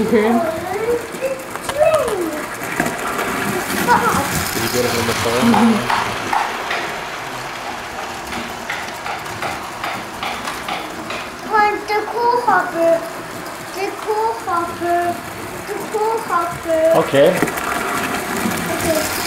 ice cream? Did you get it on the phone? The cool hopper. The cool hopper. The cool hopper. Okay. Okay.